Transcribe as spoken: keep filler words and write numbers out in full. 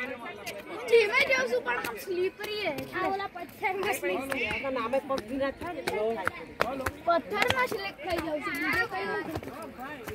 जी मैं जो सुपर हम स्लीपरी है आ वाला पत्थर में स्लिप का नाम है पंखीना था पत्थर में स्लिप खाई जाऊ वीडियो कई